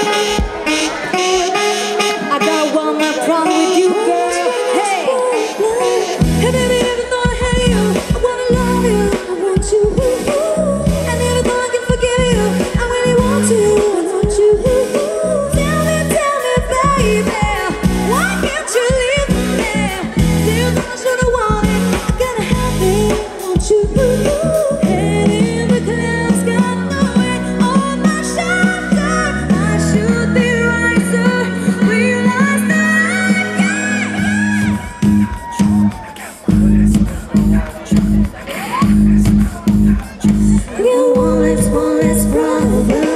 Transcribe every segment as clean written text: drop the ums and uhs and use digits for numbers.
I got one more problem with you, girl. Hey, hey baby, even though I hate you, I wanna love you, I want you. And even though I can forgive you, I really want to, I want you. Tell me, baby, why can't you leave me? Still don't should have wanted, I gotta have it, I want you. Head in the clouds, got no way on my shoulder. I should be wiser, realize that I got one less problem.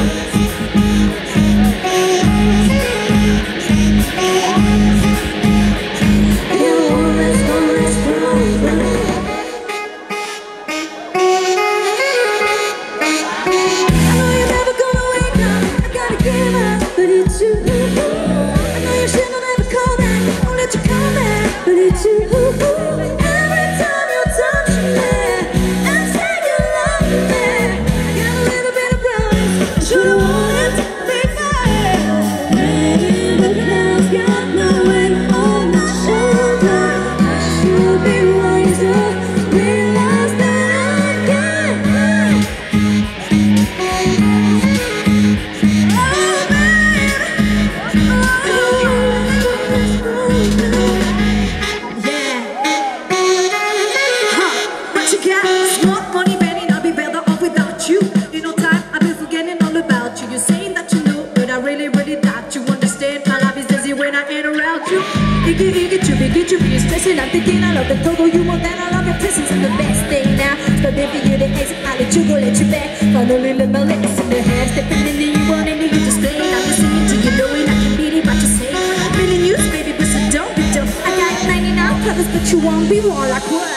You're stressing, I'm thinking I love the total you more than I love your presence. I'm the best thing now. So baby, you're the exit, I'll let you go, let you back. Finally let my legs in the hand. Stepping in and you want and you just play. I'm just singing to you, knowing I can beat it, but you say I'm feeling used, baby, but so don't be dumb. I got 99 colors, but you won't be one like what?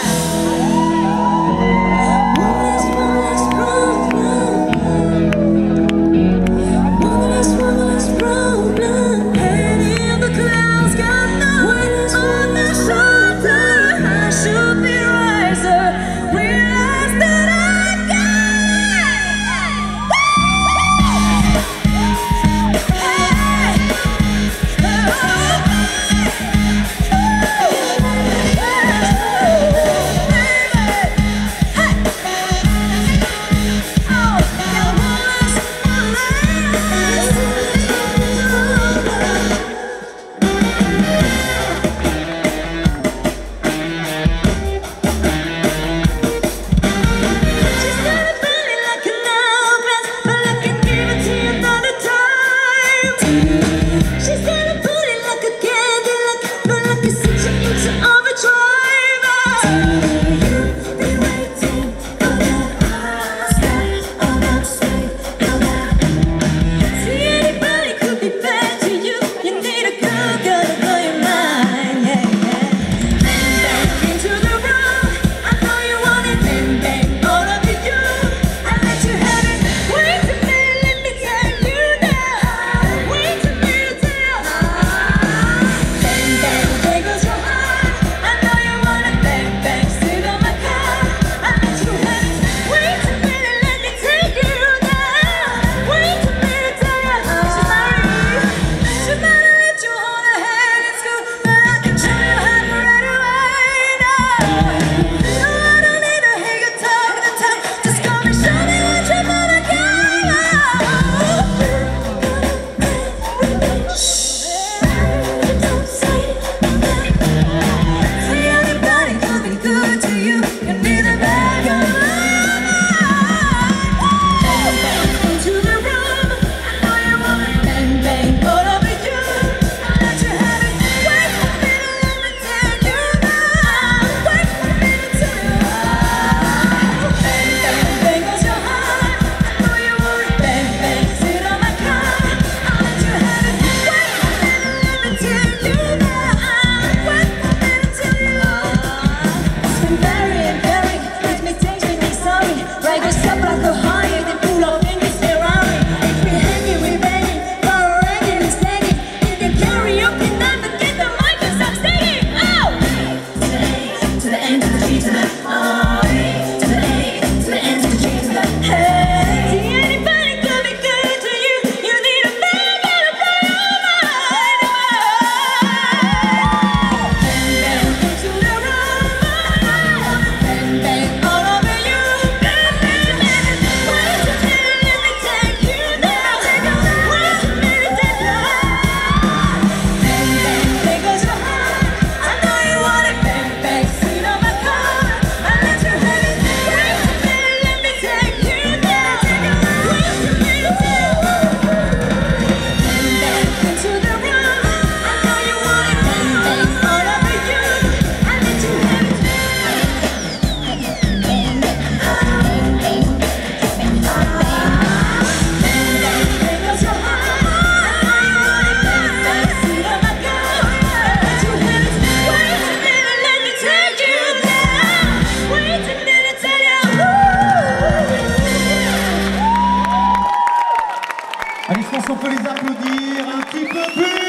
les applaudir un petit peu plus.